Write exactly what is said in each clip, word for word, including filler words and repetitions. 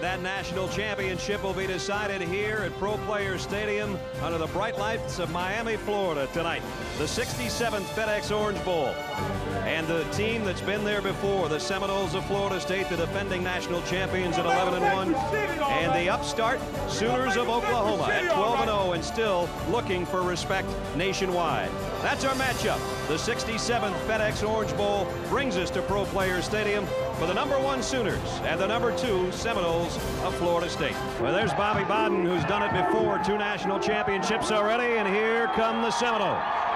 And that national championship will be decided here at Pro Players Stadium under the bright lights of Miami, Florida tonight. The sixty-seventh FedEx Orange Bowl. And the team that's been there before, the Seminoles of Florida State, the defending national champions at eleven and one. And the upstart Sooners of Oklahoma at twelve and oh and still looking for respect nationwide. That's our matchup. The sixty-seventh FedEx Orange Bowl brings us to Pro Players Stadium for the number one Sooners and the number two Seminoles of Florida State. Well, there's Bobby Bowden, who's done it before, two national championships already, and here come the Seminoles.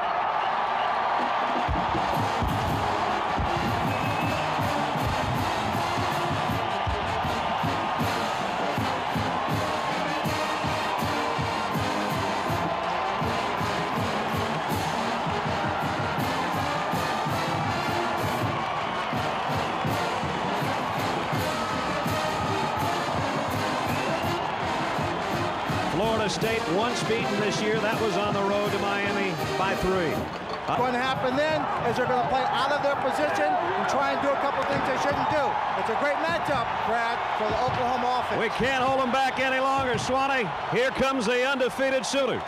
Florida State once beaten this year. That was on the road to Miami by three. What's going to happen then is they're going to play out of their position and try and do a couple things they shouldn't do. It's a great matchup, Brad, for the Oklahoma offense. We can't hold them back any longer, Swanee. Here comes the undefeated Sooners.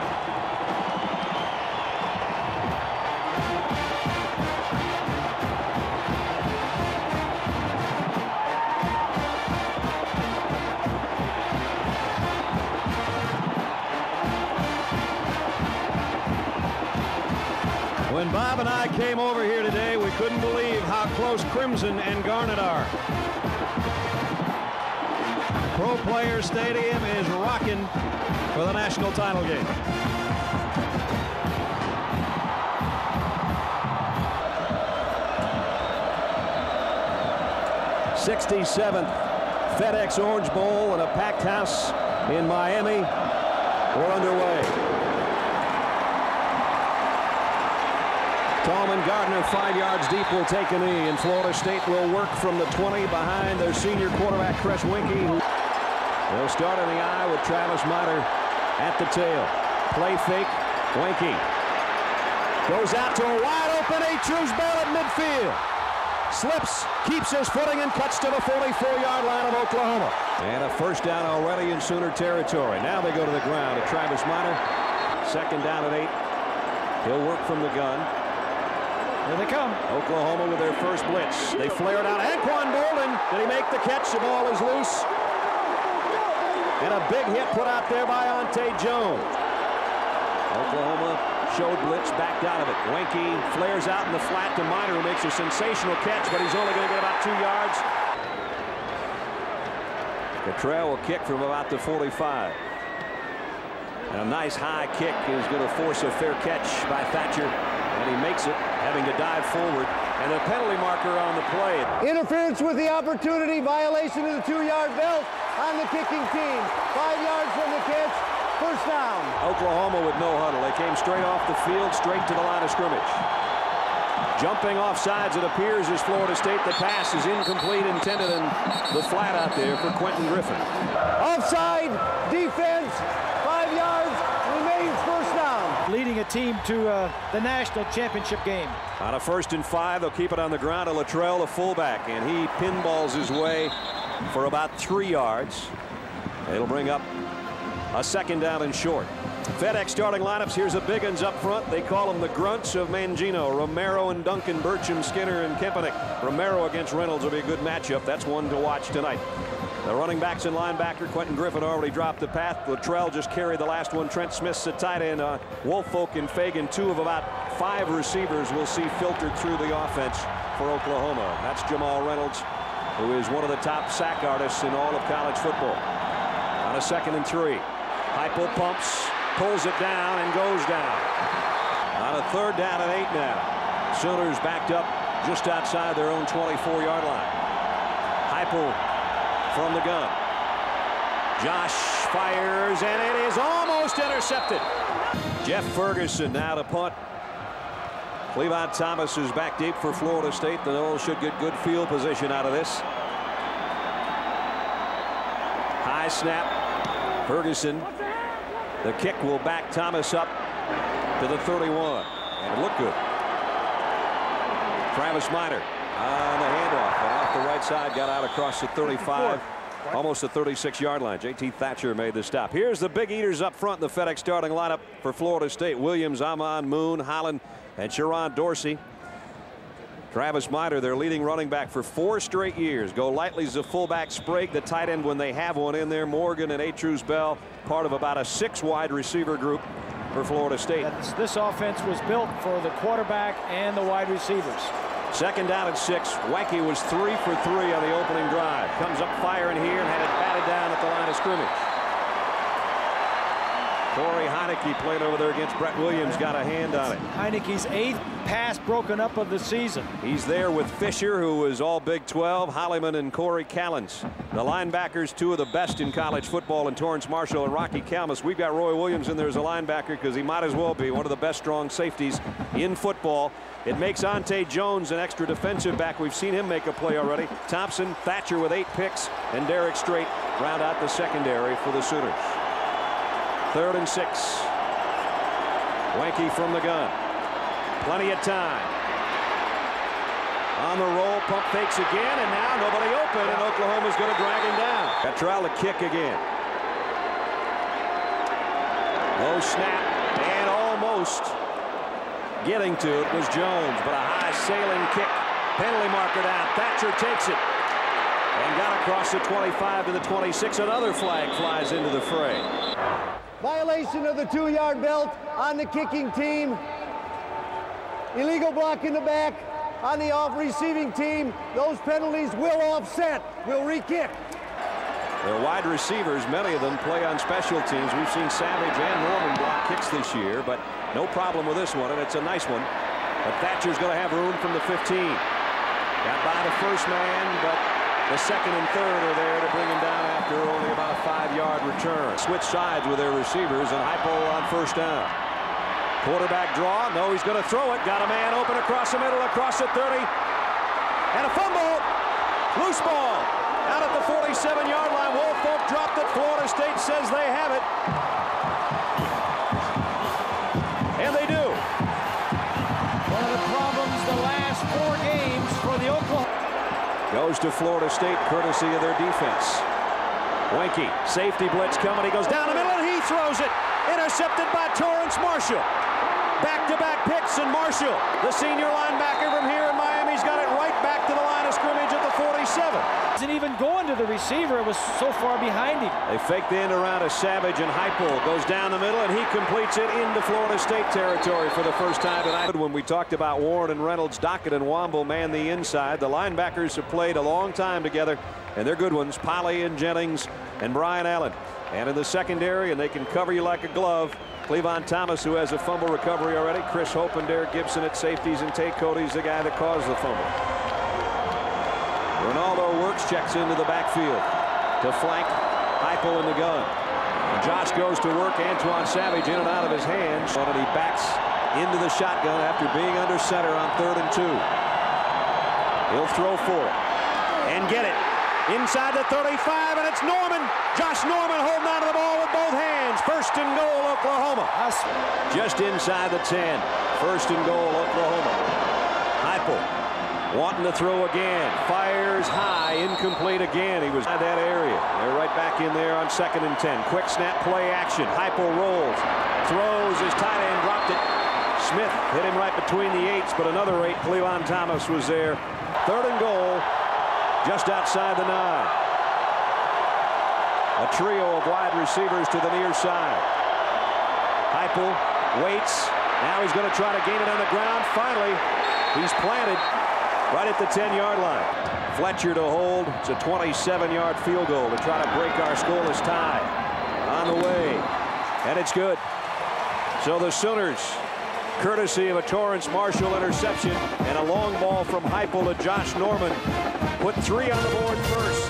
When Bob and I came over here today, we couldn't believe how close Crimson and Garnet are. Pro Players Stadium is rocking for the national title game. sixty-seventh FedEx Orange Bowl and a packed house in Miami. We're underway. Tallman Gardner, five yards deep, will take a knee, and Florida State will work from the twenty behind their senior quarterback, Chris Winkie. They'll start in the eye with Travis Miter at the tail. Play fake, Winkie goes out to a wide open A-Trues Bell at midfield. Slips, keeps his footing, and cuts to the forty-four yard line of Oklahoma. And a first down already in Sooner territory. Now they go to the ground at Travis Miter. Second down at eight. He'll work from the gun. Here they come. Oklahoma with their first blitz. They flare it out. Anquan Bolden. Did he make the catch? The ball is loose. And a big hit put out there by Ante Jones. Oklahoma showed blitz, backed out of it. Winkie flares out in the flat to Miter, who makes a sensational catch, but he's only going to get about two yards. Cottrell will kick from about the forty-five. And a nice high kick is going to force a fair catch by Thatcher. And he makes it, having to dive forward. And a penalty marker on the play. Interference with the opportunity, violation of the two yard belt on the kicking team. Five yards from the catch, first down. Oklahoma with no huddle. They came straight off the field, straight to the line of scrimmage. Jumping off sides, it appears, as Florida State. The pass is incomplete, intended in the flat out there for Quentin Griffin. Offside, defense, five yards, remains first down. Leading a team to uh, the national championship game. On a first and five, they'll keep it on the ground to Luttrell, the fullback, and he pinballs his way for about three yards. It'll bring up a second down and short. FedEx starting lineups. Here's the big uns up front. They call them the grunts of Mangino. Romero and Duncan, Burcham, Skinner, and Kempenick. Romero against Reynolds will be a good matchup. That's one to watch tonight. The running backs and linebacker, Quentin Griffin already dropped the path. Luttrell just carried the last one. Trent Smith's the tight end. Uh, Woolfolk and Fagan, two of about five receivers we'll see filtered through the offense for Oklahoma. That's Jamal Reynolds, who is one of the top sack artists in all of college football. On a second and three, Heupel pumps, pulls it down, and goes down. On a third down and eight now. Sooners backed up just outside their own twenty-four yard line. Heupel from the gun. Josh fires, and it is almost intercepted. Jeff Ferguson now to punt. Cleavon Thomas is back deep for Florida State. The Noles should get good field position out of this. High snap. Ferguson. The kick will back Thomas up to the thirty-one. And it looked good. Travis Miter on the handoff, and off the right side, got out across the thirty-five almost the thirty-six yard line. J T Thatcher made the stop. Here's the big eaters up front in the FedEx starting lineup for Florida State. Williams, Amon, Moon, Holland, and Sharon Dorsey. Travis Miner, their leading running back for four straight years. Golightly's the fullback. Sprague, the tight end when they have one in there. Morgan and Atruz Bell, part of about a six wide receiver group for Florida State. This, this offense was built for the quarterback and the wide receivers. Second down and six. Wanke was three for three on the opening drive. Comes up firing here and had it batted down at the line of scrimmage. Corey Heineke played over there against Brett Williams, got a hand on it. Heineke's eighth pass broken up of the season. He's there with Fisher, who was all Big twelve, Holliman and Corey Callens. The linebackers, two of the best in college football, and Torrance Marshall and Rocky Calmus. We've got Roy Williams in there as a linebacker because he might as well be one of the best strong safeties in football. It makes Ante Jones an extra defensive back. We've seen him make a play already. Thompson, Thatcher with eight picks, and Derek Strait round out the secondary for the Sooners. Third and six. Wanke from the gun. Plenty of time. On the roll, pump fakes again, and now nobody open, and Oklahoma's going to drag him down. Cottrell to kick again. Low snap, and almost getting to it was Jones, but a high sailing kick. Penalty marker down. Thatcher takes it and got across the twenty-five to the twenty-six. Another flag flies into the fray. Violation of the two yard belt on the kicking team. Illegal block in the back on the off receiving team. Those penalties will offset, will re-kick. They're wide receivers. Many of them play on special teams. We've seen Savage and Norman block kicks this year, but no problem with this one, and it's a nice one. But Thatcher's going to have room from the fifteen. Got by the first man, but the second and third are there to bring him down after only about a five yard return. Switch sides with their receivers, and Hypo on first down. Quarterback draw. No, he's going to throw it. Got a man open across the middle, across the thirty. And a fumble. Loose ball. Out at the forty-seven yard line. Woolfolk dropped it. Florida State says they have it. And they do. One of the problems the last four games for the Oklahoma. Goes to Florida State courtesy of their defense. Wanke, safety blitz coming. He goes down the middle and he throws it. Intercepted by Torrance Marshall. Back-to-back picks, and Marshall, the senior linebacker from here in Miami's got it right back to the line of scrimmage at the forty-seven. Isn't even going to the receiver. It was so far behind him. They fake the end around to Savage, and Hypo goes down the middle, and he completes it into Florida State territory for the first time tonight. When we talked about Warren and Reynolds, Dockett and Womble man the inside. The linebackers have played a long time together, and they're good ones. Polly and Jennings and Brian Allen. And in the secondary, and they can cover you like a glove. Cleavon Thomas, who has a fumble recovery already. Chris Hope and Derek Gibson at safeties, and Tate Cody's the guy that caused the fumble. Ronaldo works, checks into the backfield to flank Hypo in the gun. And Josh goes to work. Antoine Savage in and out of his hands, and he backs into the shotgun after being under center on third and two. He'll throw for it and get it inside the thirty-five, and it's Norman. Josh Norman holding on to the ball with both hands. First and goal, Oklahoma. Just inside the ten. First and goal, Oklahoma. Hypo wanting to throw again. Fires high, incomplete again. He was in that area. They're right back in there on second and ten. Quick snap play action. Hypo rolls, throws. His tight end dropped it. Smith hit him right between the eights, but another eight. Cleavon Thomas was there. Third and goal, just outside the nine. A trio of wide receivers to the near side. Hypo waits. Now he's going to try to gain it on the ground. Finally, he's planted right at the ten yard line. Fletcher to hold. It's a twenty-seven yard field goal to try to break our scoreless tie. On the way, and it's good. So the Sooners, courtesy of a Torrance Marshall interception and a long ball from Hypo to Josh Norman, put three on the board first.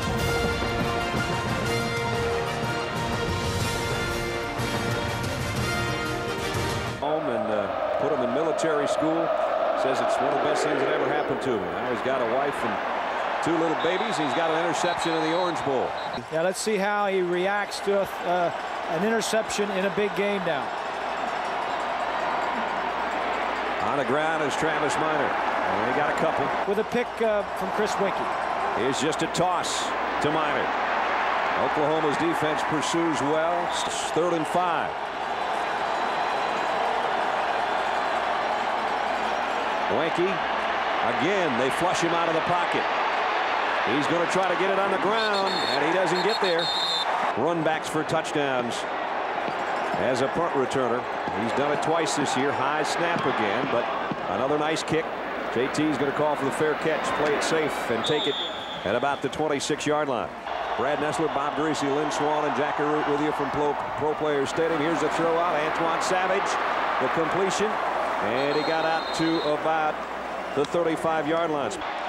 Home and uh, put him in military school. Says it's one of the best things that ever happened to him. Now he's got a wife and two little babies. He's got an interception in the Orange Bowl. Yeah, let's see how he reacts to a, uh, an interception in a big game now. On the ground is Travis Miner. And he got a couple. With a pick uh, from Chris Wanke. Here's just a toss to Miner. Oklahoma's defense pursues well. Third and five. Wanky again. They flush him out of the pocket. He's going to try to get it on the ground, and he doesn't get there. Run backs for touchdowns as a punt returner. He's done it twice this year. High snap again, but another nice kick. J T's going to call for the fair catch, play it safe, and take it at about the twenty-six yard line. Brad Nessler, Bob Greasy, Lynn Swan, and Jack Arute with you from Pro, Pro Players Stadium. Here's the throw out. Antoine Savage, the completion, and he got out to about the thirty-five yard line.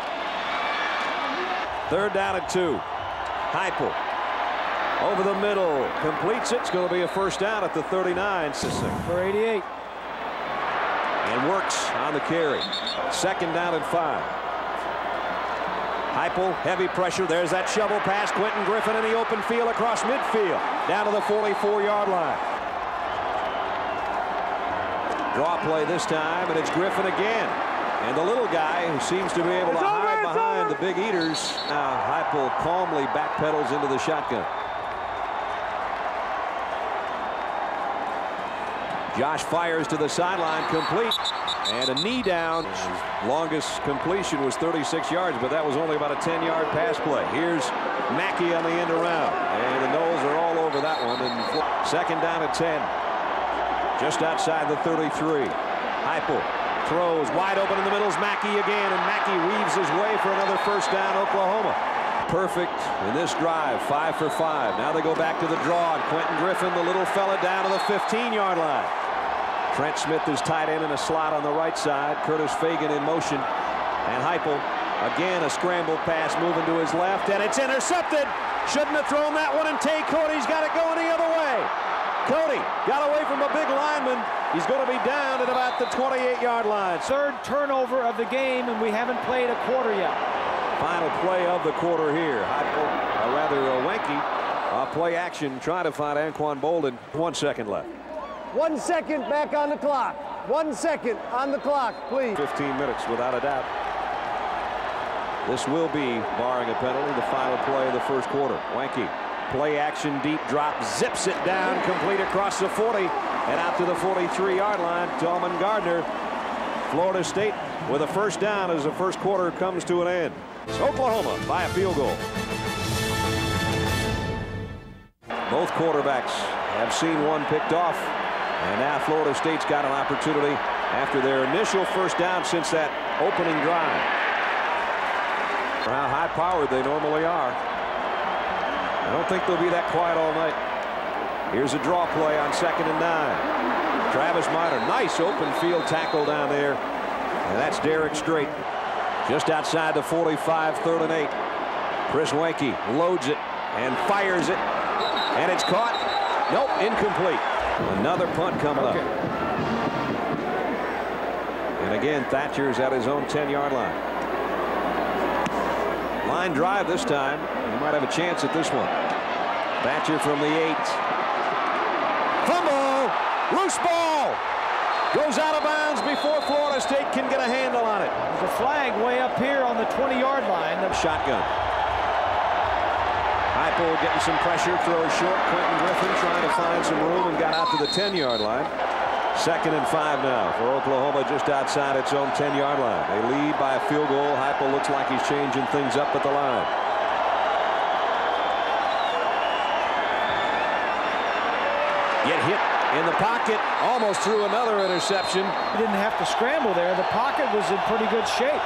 Third down and two. Heupel over the middle, completes it. It's going to be a first down at the thirty-nine. For eighty-eight. And works on the carry. Second down and five. Heupel, heavy pressure. There's that shovel pass. Quentin Griffin in the open field across midfield. Down to the forty-four yard line. Draw play this time, and it's Griffin again. And the little guy who seems to be able to hide behind the big eaters. Now Heupel calmly backpedals into the shotgun. Josh fires to the sideline, complete, and a knee down. His longest completion was thirty-six yards, but that was only about a ten yard pass play. Here's Mackey on the end around, and the Noles are all over that one. And second down at ten, just outside the thirty-three. Heupel throws wide open in the middle is Mackey again, and Mackey weaves his way for another first down. Oklahoma perfect in this drive, five for five. Now they go back to the draw, and Quentin Griffin, the little fella, down to the fifteen yard line. Trent Smith is tight end in a slot on the right side. Curtis Fagan in motion, and Heupel again a scramble pass moving to his left, and it's intercepted. Shouldn't have thrown that one, and Tay Cody's got it going the other way. Cody got away from a big lineman. He's going to be down at about the twenty-eight yard line. Third turnover of the game, and we haven't played a quarter yet. Final play of the quarter here. Heupel, or rather uh, Wanky, uh, play action, trying to find Anquan Bolden. One second left. One second back on the clock. One second on the clock, please. fifteen minutes without a doubt. This will be, barring a penalty, the final play of the first quarter. Wanky, play action, deep drop, zips it down, complete across the forty, and out to the forty-three yard line. Tallman Gardner, Florida State with a first down as the first quarter comes to an end. It's Oklahoma by a field goal. Both quarterbacks have seen one picked off, and now Florida State's got an opportunity after their initial first down since that opening drive. For how high-powered they normally are, I don't think they'll be that quiet all night. Here's a draw play on second and nine. Travis Minor, nice open field tackle down there, and that's Derek Strait. Just outside the forty-five, third and eight. Chris Wanky loads it and fires it, and it's caught. Nope, incomplete. Another punt coming okay. up. And again, Thatcher's at his own ten yard line. Line drive this time. He might have a chance at this one. Thatcher from the eight. Fumble! Loose ball! Goes out of bounds before Florida State can get a handle on it. There's a flag way up here on the twenty yard line. Shotgun. Heupel getting some pressure, throws short. Quentin Griffin trying to find some room and got out to the ten yard line. Second and five now for Oklahoma, just outside its own ten yard line. They lead by a field goal. Heupel looks like he's changing things up at the line. Get hit in the pocket, almost threw another interception. He didn't have to scramble there. The pocket was in pretty good shape.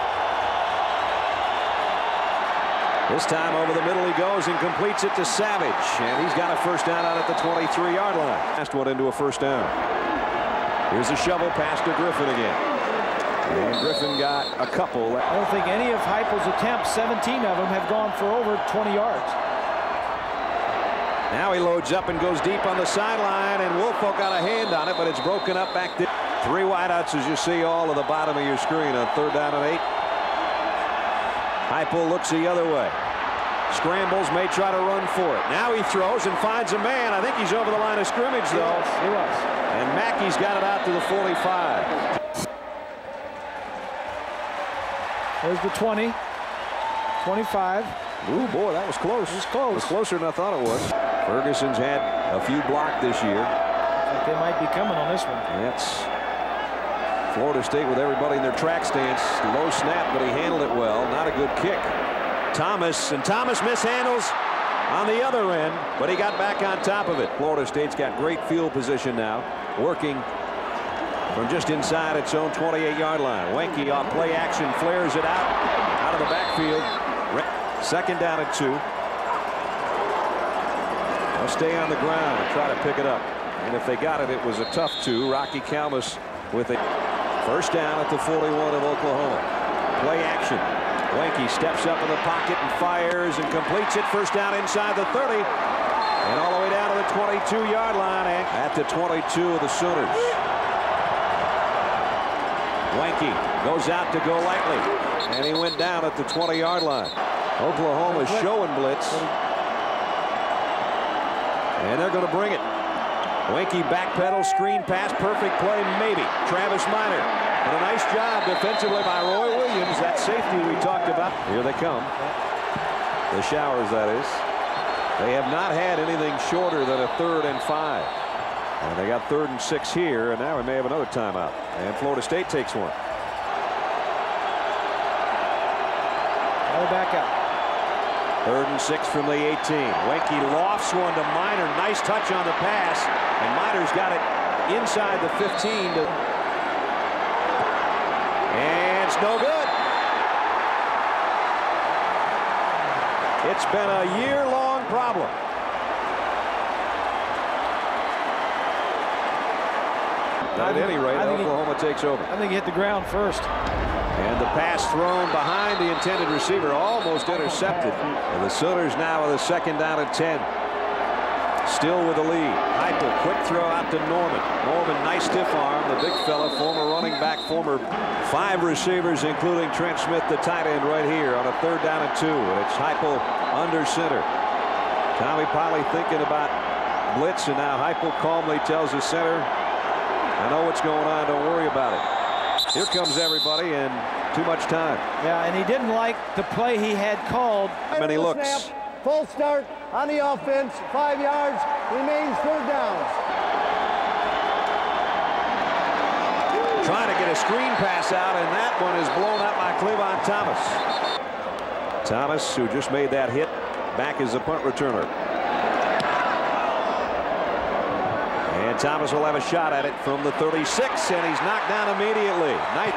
This time over the middle he goes and completes it to Savage, and he's got a first down out at the twenty-three yard line. Last one into a first down. Here's a shovel pass to Griffin again, and Griffin got a couple. I don't think any of Heupel's attempts, seventeen of them, have gone for over twenty yards. Now he loads up and goes deep on the sideline, and Woolfolk got a hand on it, but it's broken up back there. Three wideouts as you see all of the bottom of your screen on third down and eight. Heupel looks the other way. Scrambles, may try to run for it. Now he throws and finds a man. I think he's over the line of scrimmage, though. He was. And Mackey's got it out to the forty-five. There's the twenty, twenty-five. Ooh, boy, that was close. It was close. It was closer than I thought it was. Ferguson's had a few blocked this year. I think they might be coming on this one. That's Florida State with everybody in their track stance. Low snap, but he handled it well. Not a good kick. Thomas, and Thomas mishandles on the other end, but he got back on top of it. Florida State's got great field position now, working from just inside its own twenty-eight yard line. Wenke off play action, flares it out, out of the backfield. Second down and two. They'll stay on the ground and try to pick it up. And if they got it, it was a tough two. Rocky Calmus with a first down at the forty-one of Oklahoma. Play action. Wenke steps up in the pocket and fires and completes it. First down inside the thirty. And all the way down to the twenty-two yard line and at the twenty-two of the Sooners. Wenke goes out to go lightly. And he went down at the twenty yard line. Oklahoma's showing blitz. And they're going to bring it. Wenke backpedal, screen pass, perfect play, maybe. Travis Minor. But a nice job defensively by Roy Williams. That safety we talked about. Here they come. The Showers, that is. They have not had anything shorter than a third and five. And they got third and six here, and now we may have another timeout. And Florida State takes one. All back out. Third and six from the eighteen. Wenke lofts one to Minor. Nice touch on the pass. And Minor's got it inside the fifteen. To... And it's no good. It's been a year-long problem. But at any rate, Oklahoma he, takes over. I think he hit the ground first. And the pass thrown behind the intended receiver, almost intercepted. And the Sooners now with a second down and ten. Still with the lead. Heupel, quick throw out to Norman. Norman, nice stiff arm. The big fella, former running back, former five receivers, including Trent Smith, the tight end, right here on a third down and two. And it's Heupel under center. Tommy Polley thinking about blitz, and now Heupel calmly tells the center, I know what's going on, don't worry about it. Here comes everybody, and too much time. Yeah, and he didn't like the play he had called. Many looks. Snap, full start on the offense. Five yards. Remains third down. Trying to get a screen pass out, and that one is blown up by Cleavon Thomas. Thomas, who just made that hit, back as the punt returner. And Thomas will have a shot at it from the thirty-six, and he's knocked down immediately. Nice.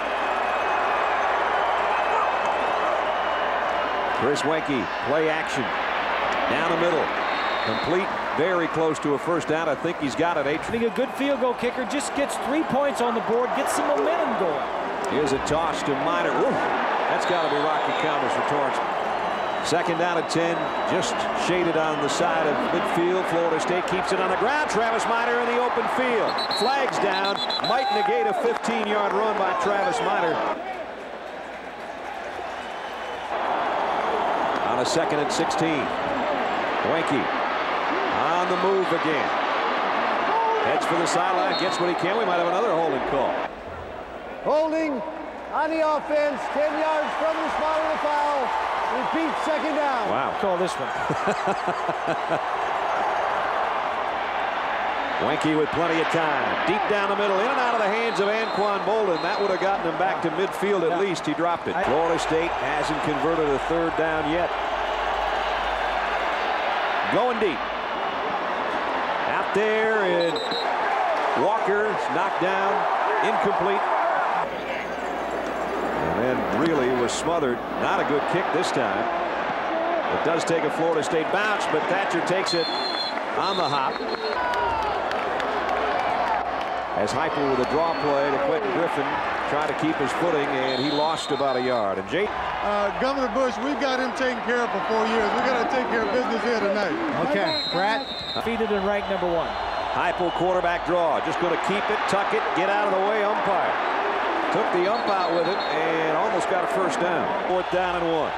Chris Wenke, play action. Down the middle. Complete, very close to a first down. I think he's got it. I think a good field goal kicker just gets three points on the board, gets some momentum going. Here's a toss to Minor. Ooh, that's got to be Rocky Calmus for Torrance. Second down and ten, just shaded on the side of midfield. Florida State keeps it on the ground. Travis Minor in the open field. Flags down. Might negate a fifteen yard run by Travis Minor. On a second and sixteen. Wenke on the move again. Heads for the sideline, gets what he can. We might have another holding call. Holding on the offense, ten yards from the spot of the foul. Repeat, second down. Wow. Call this one. Wenke with plenty of time. Deep down the middle, in and out of the hands of Anquan Bolden. That would have gotten him back to midfield at least. He dropped it. Florida State hasn't converted a third down yet. Going deep. Out there, and Walker knocked down, incomplete. And then really was smothered. Not a good kick this time. It does take a Florida State bounce, but Thatcher takes it on the hop. As Heupel with a draw play to Quentin Griffin, tried to keep his footing, and he lost about a yard. And Jay, uh, Governor Bush, we've got him taken care of for four years. We got to take care of business here tonight. Okay, Brad, defeated and ranked number one. Heupel quarterback draw, just going to keep it, tuck it, get out of the way. Umpire took the ump out with it and almost got a first down. Fourth down and one.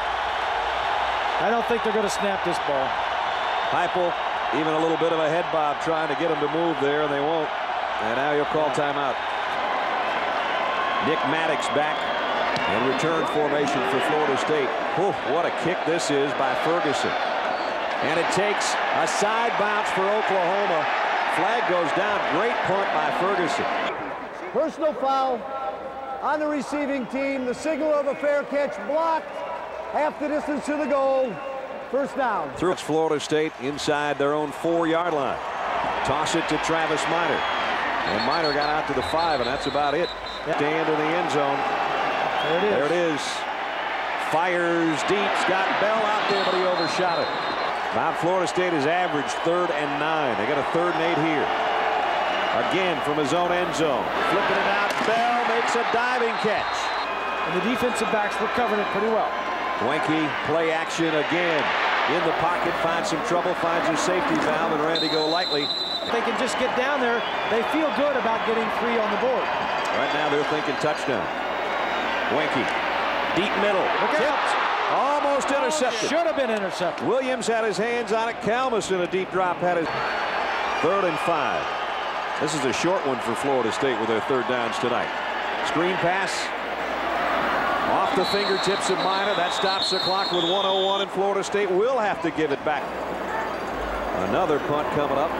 I don't think they're going to snap this ball. Heupel, even a little bit of a head bob trying to get him to move there, and they won't. And now you'll call timeout. Nick Maddox back And return formation for Florida State. Whew, what a kick this is by Ferguson. And it takes a side bounce for Oklahoma. Flag goes down. Great punt by Ferguson. Personal foul on the receiving team. The signal of a fair catch blocked. Half the distance to the goal. First down. Through Florida State inside their own four-yard line. Toss it to Travis Minor. And Minor got out to the five, and that's about it. Stand in the end zone. There it is. There it is. Fires deep. Scott Bell out there, but he overshot it. Mount Florida State has averaged third and nine. They got a third and eight here. Again from his own end zone. Flipping it out. Bell makes a diving catch. And the defensive backs were covering it pretty well. Wanky play action again. In the pocket, finds some trouble, finds his safety valve, and Randy go lightly. If they can just get down there, they feel good about getting three on the board. Right now they're thinking touchdown. Wanky, deep middle, tipped, almost intercepted. Should have been intercepted. Williams had his hands on it. Kalmus in a deep drop had his third and five. This is a short one for Florida State with their third downs tonight. Screen pass. Off the fingertips of Minor. That stops the clock with one oh one, and Florida State will have to give it back. Another punt coming up.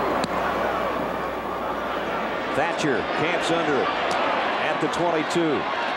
Thatcher camps under it at the twenty-two.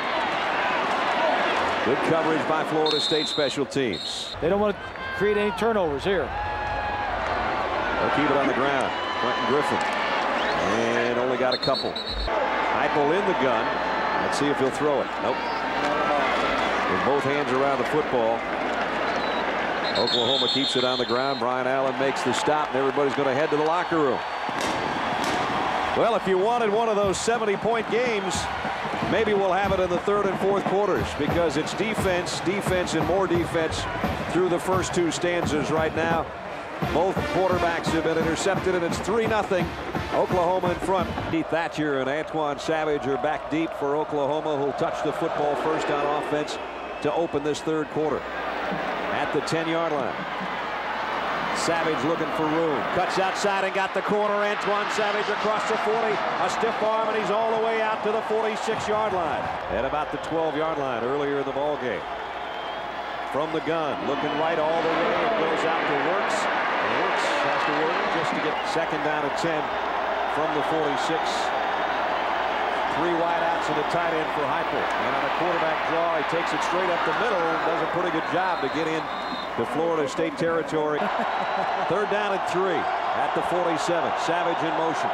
Good coverage by Florida State special teams. They don't want to create any turnovers here. They'll keep it on the ground. Quentin Griffin. And only got a couple. Heupel in the gun. Let's see if he'll throw it. Nope. With both hands around the football. Oklahoma keeps it on the ground. Brian Allen makes the stop, and everybody's going to head to the locker room. Well, if you wanted one of those seventy point games, maybe we'll have it in the third and fourth quarters, because it's defense, defense, and more defense through the first two stanzas right now. Both quarterbacks have been intercepted, and it's three nothing. Oklahoma in front. Keith Thatcher and Antoine Savage are back deep for Oklahoma, who'll touch the football first on offense to open this third quarter. At the ten yard line. Savage looking for room. Cuts outside and got the corner. Antoine Savage across the forty. A stiff arm, and he's all the way out to the forty-six yard line. At about the twelve yard line earlier in the ball game. From the gun, looking right all the way. It goes out to Works. And Works has to work just to get second down and ten from the forty-six. Three wideouts and a tight end for Heupel. And on a quarterback draw, he takes it straight up the middle and does a pretty good job to get in to Florida State territory. Third down and three at the forty-seven. Savage in motion.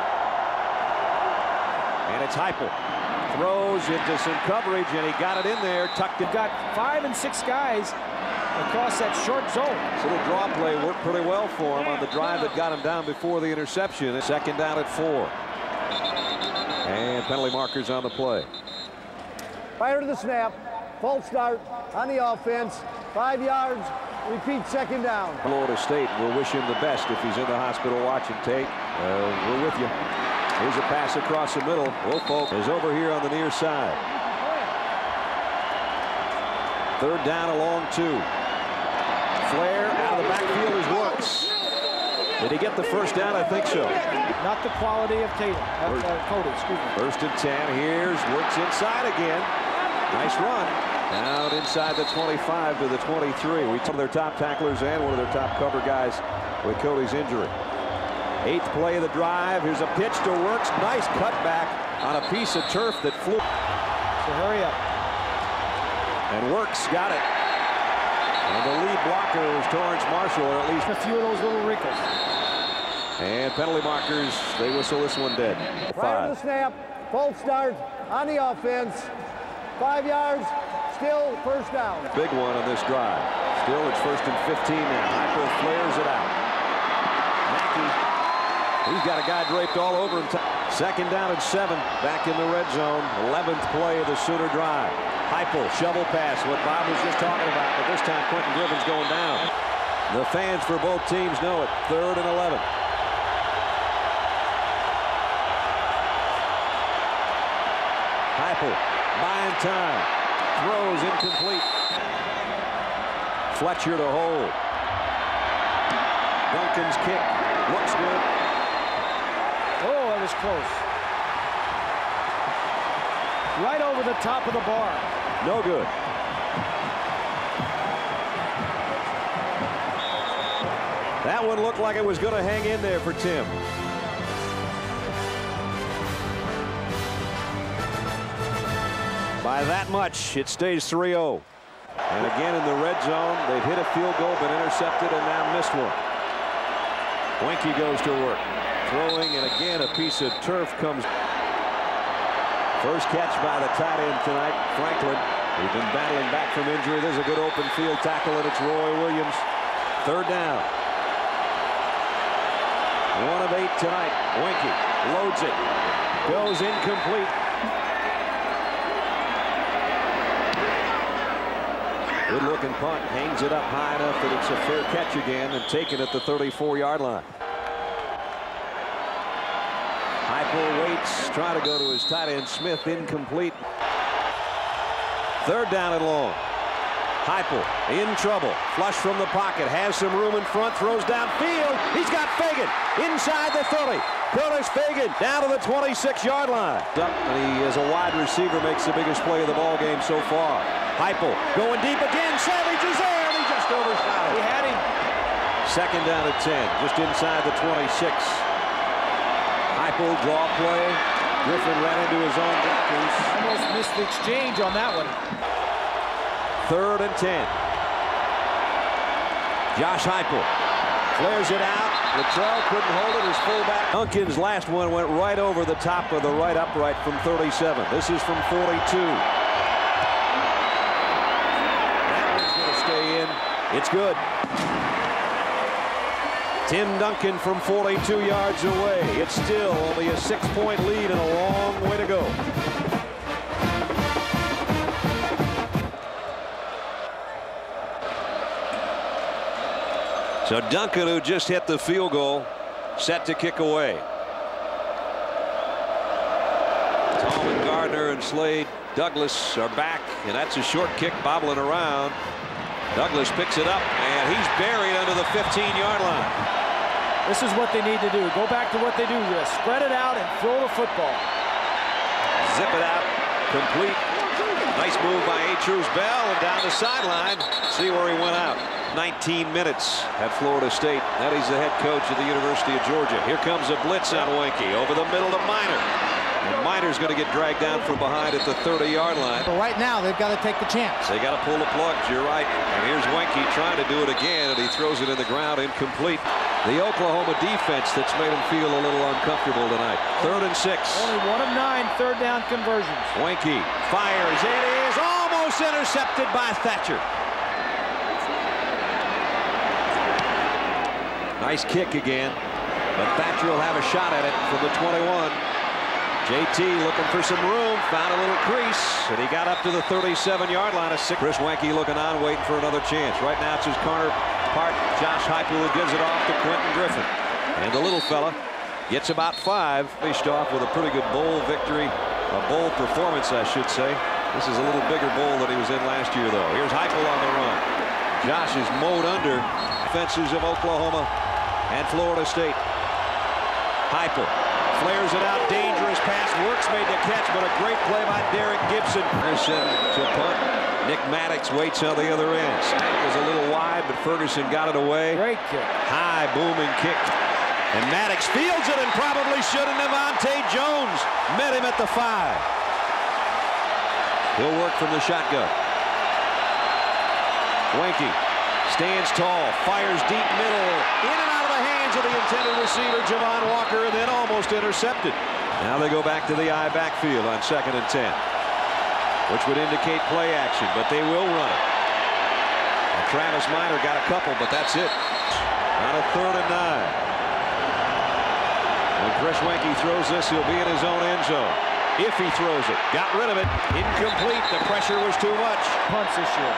And it's Heupel. Throws into some coverage, and he got it in there. Tucked it. Got five and six guys across that short zone. This little draw play worked pretty well for him on the drive that got him down before the interception. Second down at four. And penalty markers on the play. Prior to the snap, false start on the offense, five yards, repeat second down. Florida State will wish him the best if he's in the hospital watching tape. Uh, we're with you. Here's a pass across the middle. Wofolk is over here on the near side. Third down along two. Flair out of the backfield is Works. Did he get the first down? I think so. Not the quality of Tatum. Uh, uh, Cody, excuse me. First and ten. Here's Works inside again. Nice run. Down inside the twenty-five to the twenty-three. We took their top tacklers and one of their top cover guys with Cody's injury. Eighth play of the drive. Here's a pitch to Works. Nice cutback on a piece of turf that flew. So hurry up. And Works got it. And the lead blocker was Torrance Marshall, or at least a few of those little wrinkles. And penalty markers, they whistle this one dead. Prior to the snap, false start on the offense. Five yards, still first down. Big one on this drive. Still, it's first and fifteen now. Heupel flares it out. Mackey, he's got a guy draped all over him. Second down and seven, back in the red zone. eleventh play of the Sooner drive. Heupel, shovel pass, what Bob was just talking about, but this time Quentin Griffin's going down. The fans for both teams know it. Third and eleven. Heupel, buying time, throws incomplete. Fletcher to hold. Duncan's kick looks good. Oh, it was close. Right over the top of the bar. No good. That one looked like it was going to hang in there for Tim. By that much, it stays three oh. And again in the red zone, they've hit a field goal, but intercepted and now missed one. Wenke goes to work. Throwing, and again, a piece of turf comes. First catch by the tight end tonight, Franklin. He's been battling back from injury. There's a good open field tackle, and it's Roy Williams. Third down. One of eight tonight. Wenke loads it. Goes incomplete. Good looking punt. Hangs it up high enough that it's a fair catch again and taken at the thirty-four yard line. Heupel waits, trying to go to his tight end Smith, incomplete. Third down and long. Heupel in trouble. Flush from the pocket. Has some room in front. Throws downfield. He's got Fagan inside the thirty. Curtis Fagan down to the twenty-six yard line. And he, as a wide receiver, makes the biggest play of the ball game so far. Heupel going deep again. Savage is there, and he just overshot it. He had him. Second down at ten, just inside the twenty-six. Heupel draw play. Griffin ran into his own blockers. Almost missed the exchange on that one. Third and ten. Josh Heupel flares it out. Luttrell couldn't hold it. His fullback. Duncan's last one went right over the top of the right upright from thirty-seven. This is from forty-two. That one's going to stay in. It's good. Tim Duncan from forty-two yards away. It's still only a six-point lead and a long way to go. So Duncan, who just hit the field goal, set to kick away. Tallman, Gardner, and Slade Douglas are back, and that's a short kick bobbling around. Douglas picks it up, and he's buried under the fifteen yard line. This is what they need to do. Go back to what they do. Just spread it out and throw the football. Zip it out. Complete. Nice move by Atruz Bell, and down the sideline. See where he went out. nineteen minutes at Florida State. Now he's the head coach at the University of Georgia. Here comes a blitz on Wenke over the middle to Minor. And Minor's going to get dragged down from behind at the thirty yard line. But right now, they've got to take the chance. They got to pull the plug. You're right. And here's Wenke trying to do it again, and he throws it in the ground incomplete. The Oklahoma defense that's made him feel a little uncomfortable tonight. Third and six. Only one of nine third down conversions. Wenke fires. It is almost intercepted by Thatcher. Nice kick again, but Thatcher will have a shot at it from the twenty-one. J T looking for some room, found a little crease, and he got up to the thirty-seven yard line. Chris Wenke looking on, waiting for another chance. Right now it's his corner part, Josh Heupel, who gives it off to Quentin Griffin. And the little fella gets about five. Finished off with a pretty good bowl victory, a bowl performance, I should say. This is a little bigger bowl than he was in last year, though. Here's Heupel on the run. Josh is mowed under. Defenses of Oklahoma and Florida State. Heupel flares it out. Dangerous pass. Works made the catch, but a great play by Derek Gibson. Ferguson to punt. Nick Maddox waits on the other end. Snap was a little wide, but Ferguson got it away. Great kick. High booming kick. And Maddox fields it and probably should. And Devontae Jones met him at the five. He'll work from the shotgun. Wenke stands tall, fires deep middle, in and out of the hands of the intended receiver, Javon Walker, and then almost intercepted. Now they go back to the I backfield on second and ten, which would indicate play action, but they will run it. And Travis Minor got a couple, but that's it. On a third and nine. When Chris Wenke throws this, he'll be in his own end zone. If he throws it, got rid of it, incomplete. The pressure was too much. Punts this year.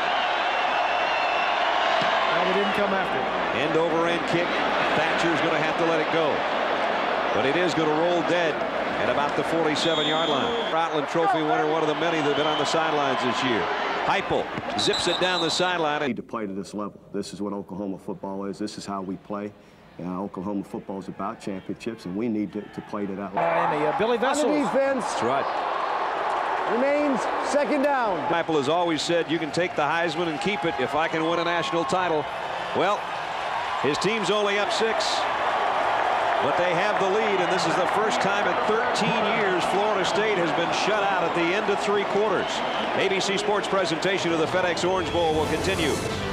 They didn't come after it. End over end kick. Thatcher's going to have to let it go. But it is going to roll dead at about the forty-seven yard line. Outland Trophy winner, one of the many that have been on the sidelines this year. Heupel zips it down the sideline. We need to play to this level. This is what Oklahoma football is. This is how we play. Uh, Oklahoma football is about championships, and we need to, to play to that level. Uh, and the, uh, Billy Vessels. On the defense. That's right. remains second down. Apple has always said you can take the Heisman and keep it if I can win a national title. Well, his team's only up six, but they have the lead, and this is the first time in thirteen years Florida State has been shut out at the end of three quarters. A B C Sports presentation of the FedEx Orange Bowl will continue.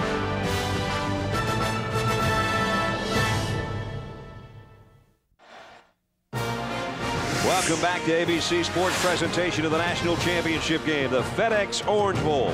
Welcome back to A B C Sports presentation of the national championship game, the FedEx Orange Bowl.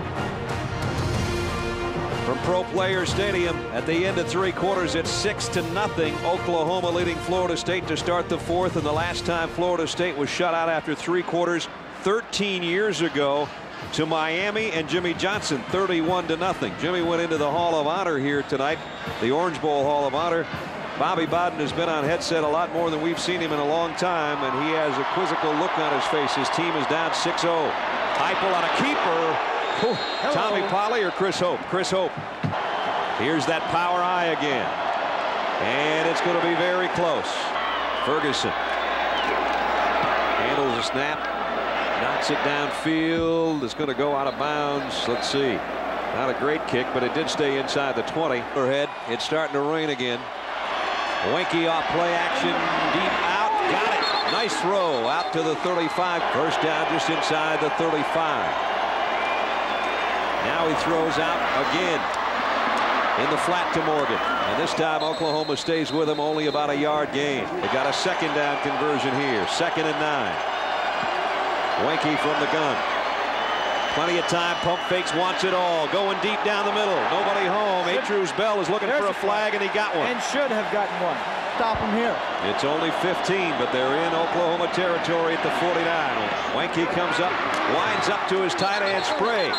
From Pro Players Stadium at the end of three quarters, it's six to nothing. Oklahoma leading Florida State to start the fourth, and the last time Florida State was shut out after three quarters thirteen years ago to Miami and Jimmy Johnson, thirty-one to nothing. Jimmy went into the Hall of Honor here tonight, the Orange Bowl Hall of Honor. Bobby Bowden has been on headset a lot more than we've seen him in a long time, and he has a quizzical look on his face. His team is down six oh. Heupel on a keeper. Ooh, Tommy Polley or Chris Hope? Chris Hope. Here's that power eye again. And it's going to be very close. Ferguson handles a snap. Knocks it downfield. It's going to go out of bounds. Let's see. Not a great kick, but it did stay inside the twenty. Overhead. It's starting to rain again. Winky off play action, deep out, got it. Nice throw out to the thirty-five. First down just inside the thirty-five. Now he throws out again in the flat to Morgan. And this time Oklahoma stays with him, only about a yard gain. They got a second down conversion here. Second and nine. Winky from the gun. Plenty of time. Pump fakes, wants it all. Going deep down the middle. Nobody home. Atruz Bell is looking There's for a flag, and he got one. And should have gotten one. Stop him here. It's only fifteen, but they're in Oklahoma territory at the forty-nine. Winky comes up, winds up to his tight end Sprague.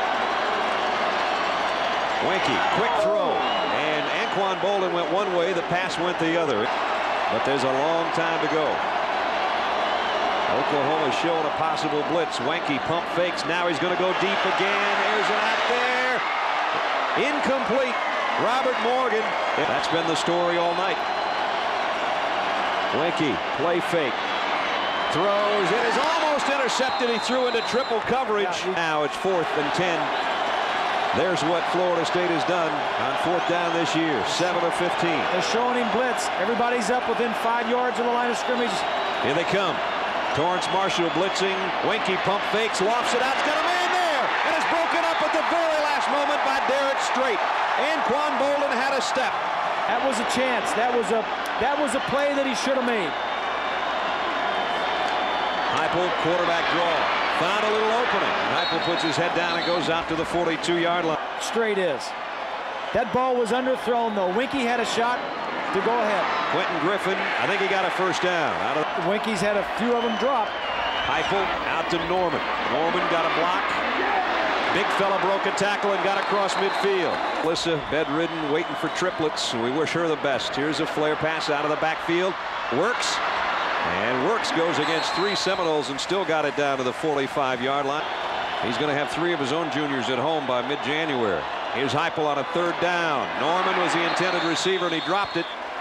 Winky, quick throw. And Anquan Bolden went one way. The pass went the other. But there's a long time to go. Oklahoma showing a possible blitz. Winky pump fakes. Now he's going to go deep again. There's it out there. Incomplete. Robert Morgan. That's been the story all night. Winky, play fake. Throws. It is almost intercepted. He threw into triple coverage. Now it's fourth and ten. There's what Florida State has done on fourth down this year. seven of fifteen. They're showing him blitz. Everybody's up within five yards of the line of scrimmage. Here they come. Torrance Marshall blitzing. Winky pump fakes, lofts it out. It's got a man there, and it's broken up at the very last moment by Derek Strait. Anquan Bolden had a step. That was a chance. That was a that was a play that he should have made. Heupel, quarterback draw. Found a little opening. Heupel puts his head down and goes out to the forty-two yard line. Strait is. That ball was underthrown, though. Winky had a shot to go ahead. Quentin Griffin, I think he got a first down. Out of Winky's had a few of them drop. Heupel out to Norman. Norman got a block. Big fella broke a tackle and got across midfield. Alyssa, bedridden, waiting for triplets. We wish her the best. Here's a flare pass out of the backfield. Works. And Works goes against three Seminoles and still got it down to the forty-five yard line. He's going to have three of his own juniors at home by mid-January. Here's Heupel on a third down. Norman was the intended receiver, and he dropped it.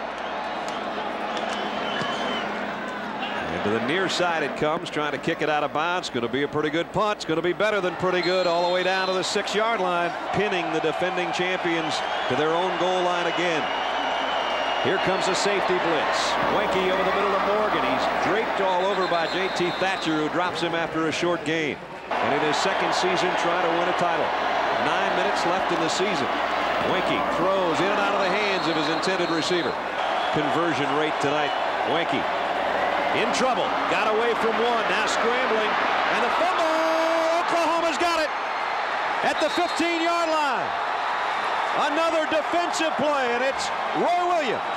And to the near side it comes, trying to kick it out of bounds. Going to be a pretty good punt. It's going to be better than pretty good all the way down to the six yard line, pinning the defending champions to their own goal line again. Here comes a safety blitz. Winky over the middle of Morgan. He's draped all over by J T Thatcher, who drops him after a short gain. And in his second season trying to win a title. Nine minutes left in the season. Winky throws in and out of the hands of his intended receiver. Conversion rate tonight. Winky in trouble. Got away from one. Now scrambling. And the fumble. Oklahoma's got it at the fifteen yard line. Another defensive play, and it's Roy Williams.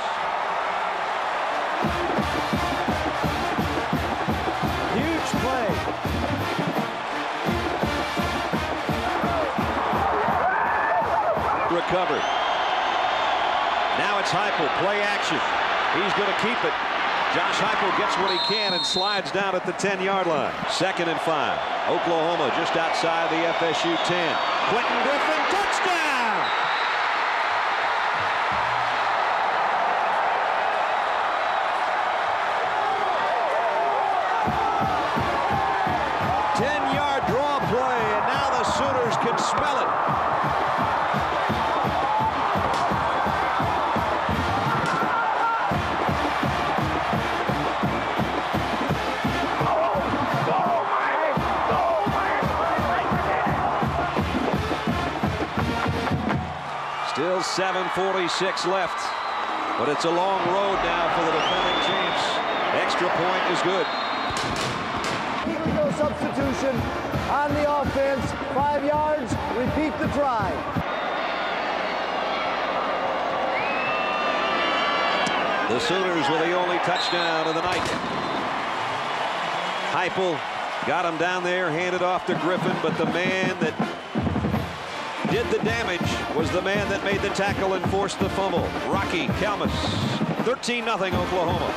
Huge play. Recovered. Now it's Heupel, play action. He's going to keep it. Josh Heupel gets what he can and slides down at the ten yard line. Second and five. Oklahoma just outside the F S U ten. Quentin Griffin, touchdown! ten Still seven forty-six left, but it's a long road now for the defending champs. Extra point is good. Here we go, substitution on the offense. Five yards, repeat the try. The Sooners with the only touchdown of the night. Heupel got him down there, handed off to Griffin, but the man that did the damage was the man that made the tackle and forced the fumble. Rocky Kalmus. thirteen nothing Oklahoma.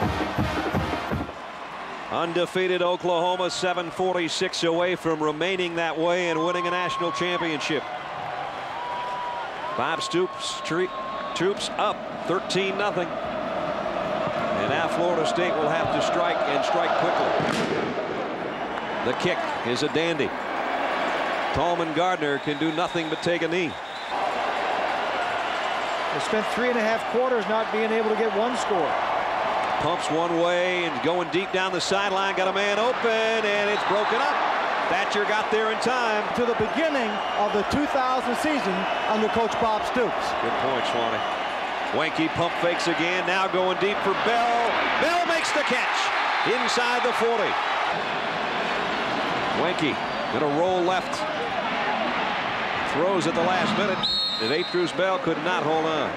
Undefeated Oklahoma, seven forty-six away from remaining that way and winning a national championship. Bob Stoops troops up thirteen nothing. And now Florida State will have to strike and strike quickly. The kick is a dandy. Tallman Gardner can do nothing but take a knee. They spent three and a half quarters not being able to get one score. Pumps one way and going deep down the sideline. Got a man open and it's broken up. Thatcher got there in time. To the beginning of the two thousand season under Coach Bob Stoops. Good point, Swanee. Wanky pump fakes again. Now going deep for Bell. Bell makes the catch inside the forty. Wanky gonna roll left. Throws at the last minute. And Atrus Bell could not hold on.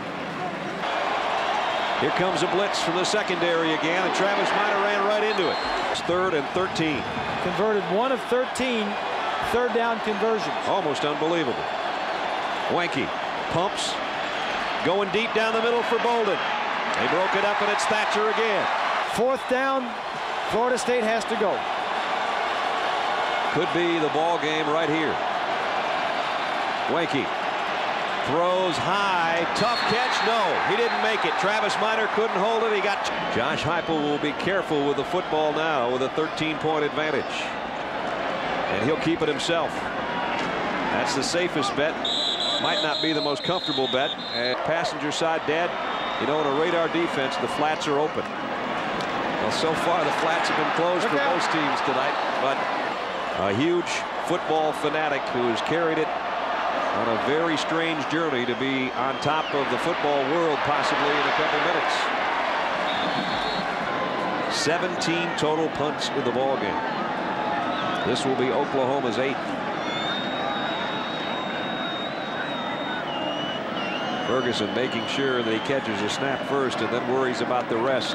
Here comes a blitz from the secondary again, and Travis Minor ran right into it. It's third and thirteen. Converted one of thirteen third down conversions. Almost unbelievable. Wanky pumps. Going deep down the middle for Bolden. They broke it up, and it's Thatcher again. Fourth down, Florida State has to go. Could be the ball game right here. Wanky throws high. Tough catch. No, he didn't make it. Travis Minor couldn't hold it. He got. Josh Heupel will be careful with the football now with a thirteen point advantage. And he'll keep it himself. That's the safest bet. Might not be the most comfortable bet. And passenger side, Dad, you know, in a radar defense, the flats are open. Well, so far the flats have been closed for most teams tonight, but a huge football fanatic who has carried it on a very strange journey to be on top of the football world possibly in a couple minutes. seventeen total punts in the ball game. This will be Oklahoma's eighth. Ferguson making sure that he catches a snap first and then worries about the rest.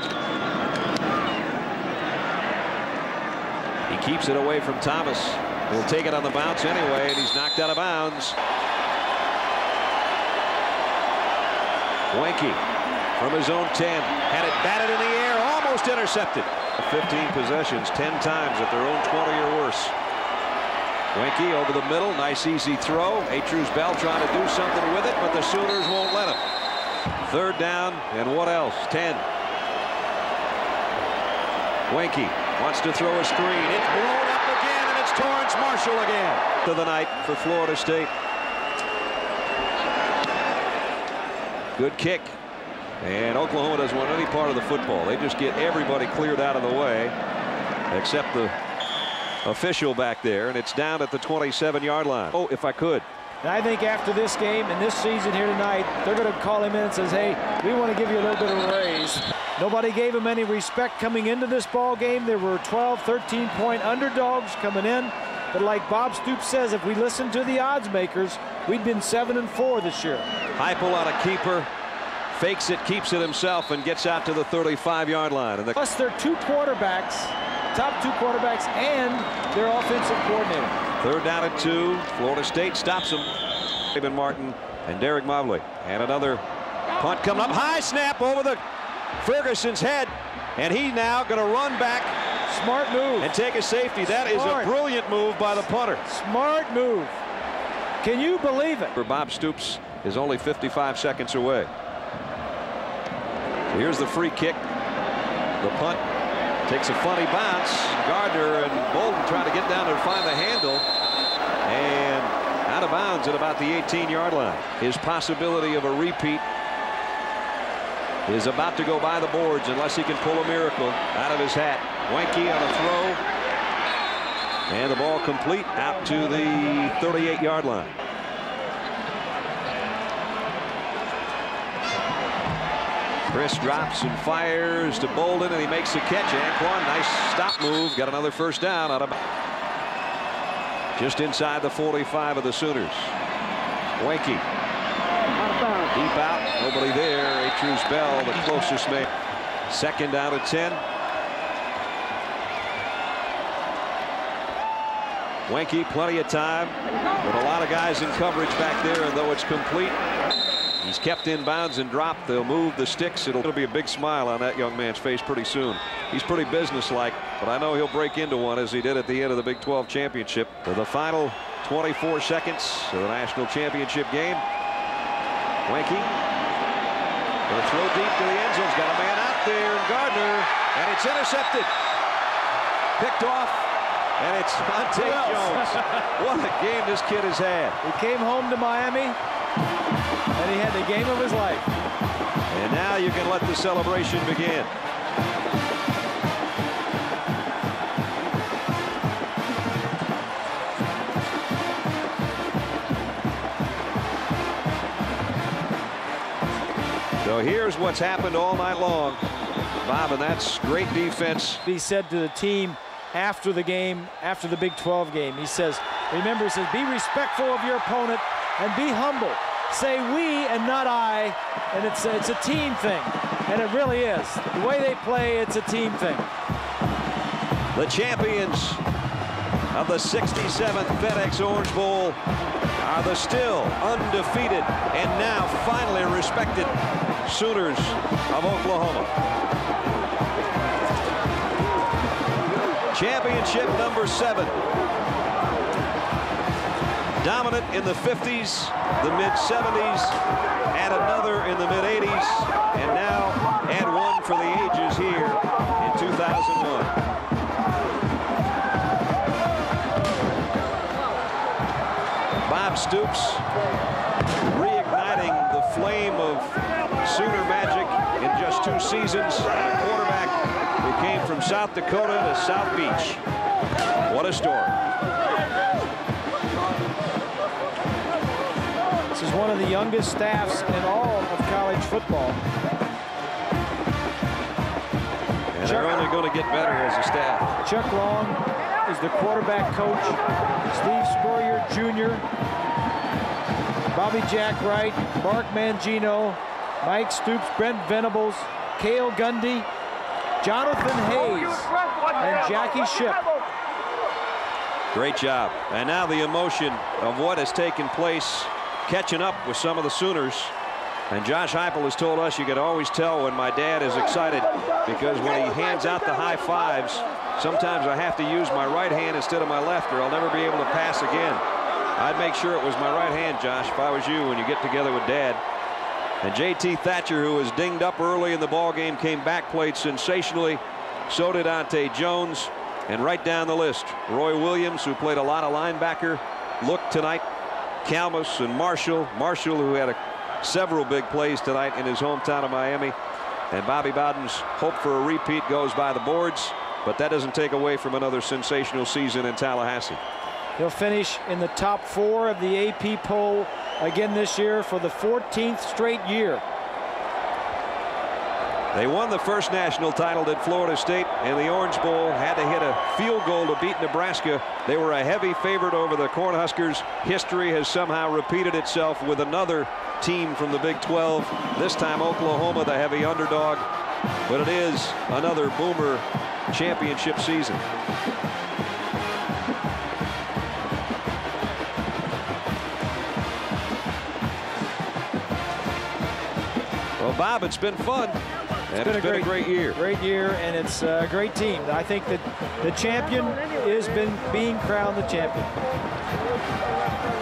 He keeps it away from Thomas. He'll take it on the bounce anyway, and he's knocked out of bounds. Wanky from his own ten. Had it batted in the air, almost intercepted. fifteen possessions, ten times at their own twenty or worse. Wanky over the middle, nice easy throw. Atrus Bell trying to do something with it, but the Sooners won't let him. Third down, and what else? ten. Wanky wants to throw a screen. It's blown up again, and it's Torrance Marshall again. To the night for Florida State. Good kick. And Oklahoma doesn't want any part of the football. They just get everybody cleared out of the way, except the official back there, and it's down at the twenty-seven yard line. Oh, if I could. And I think after this game and this season here tonight, they're going to call him in and says, hey, we want to give you a little bit of a raise. Nobody gave him any respect coming into this ball game. There were twelve, thirteen point underdogs coming in. But like Bob Stoops says, if we listen to the odds makers, we'd been seven and four this year. Heupel on a keeper, fakes it, keeps it himself, and gets out to the thirty-five yard line. And the Plus, they're two quarterbacks, top two quarterbacks, and their offensive coordinator. Third down at two. Florida State stops them. David Martin and Derek Mobley. And another punt coming up. High snap over the Ferguson's head. And he's now going to run back. Smart move. And take a safety. That Smart. is a brilliant move by the punter. Smart move. Can you believe it? For Bob Stoops is only fifty-five seconds away. So here's the free kick. The punt takes a funny bounce. Gardner and Bolden trying to get down and find the handle. And out of bounds at about the eighteen yard line. His possibility of a repeat is about to go by the boards unless he can pull a miracle out of his hat. Wanky on a throw. And the ball complete out to the thirty-eight yard line. Chris drops and fires to Bolden, and he makes the catch. Anquan, nice stop move. Got another first down out of just inside the forty-five of the Sooners. Wanky. Deep out. Nobody there. Atruz Bell, the closest man. Second down to ten. Wanky, plenty of time, with a lot of guys in coverage back there, and though it's complete, he's kept in bounds and dropped. They'll move the sticks. It'll, it'll be a big smile on that young man's face pretty soon. He's pretty businesslike, but I know he'll break into one as he did at the end of the Big twelve championship. For the final twenty-four seconds of the national championship game, Wanky will throw deep to the end zone. He's got a man out there, and Gardner, and it's intercepted. Picked off. And it's Monte Jones. What a game this kid has had. He came home to Miami, and he had the game of his life. And now you can let the celebration begin. So here's what's happened all night long, Bob, and that's great defense. He said to the team after the game, after the Big twelve game, he says, remember, he says, be respectful of your opponent and be humble. Say we and not I, and it's a, it's a team thing, and it really is. The way they play, it's a team thing. The champions of the sixty-seventh FedEx Orange Bowl are the still undefeated and now finally respected Sooners of Oklahoma. Championship number seven. Dominant in the fifties, the mid seventies, and another in the mid eighties, and now add one for the ages here in two thousand one. Bob Stoops reigniting the flame of Sooner magic in just two seasons, and a quarterback who came from South Dakota to South Beach. What a story. This is one of the youngest staffs in all of college football. And they're only going to get better as a staff. Chuck Long is the quarterback coach. Steve Spurrier Junior Bobby Jack Wright, Mark Mangino, Mike Stoops, Brent Venables, Cale Gundy, Jonathan Hayes, and Jackie Shipp. Great job. And now the emotion of what has taken place, catching up with some of the Sooners. And Josh Heupel has told us you can always tell when my dad is excited, because when he hands out the high fives, sometimes I have to use my right hand instead of my left, or I'll never be able to pass again. I'd make sure it was my right hand, Josh, if I was you, when you get together with Dad. And J T Thatcher, who was dinged up early in the ball game, came back, played sensationally. So did Ante Jones. And right down the list, Roy Williams, who played a lot of linebacker, looked tonight. Kalmus and Marshall. Marshall, who had a, several big plays tonight in his hometown of Miami. And Bobby Bowden's hope for a repeat goes by the boards, but that doesn't take away from another sensational season in Tallahassee. He'll finish in the top four of the A P poll again this year for the fourteenth straight year. They won the first national title at Florida State, and the Orange Bowl had to hit a field goal to beat Nebraska. They were a heavy favorite over the Cornhuskers. History has somehow repeated itself with another team from the Big twelve. This time Oklahoma, the heavy underdog. But it is another Boomer championship season. Well, Bob, it's been fun. It's and been, it's a, been great, a great year. Great year, and it's a great team. I think that the champion has been being crowned the champion.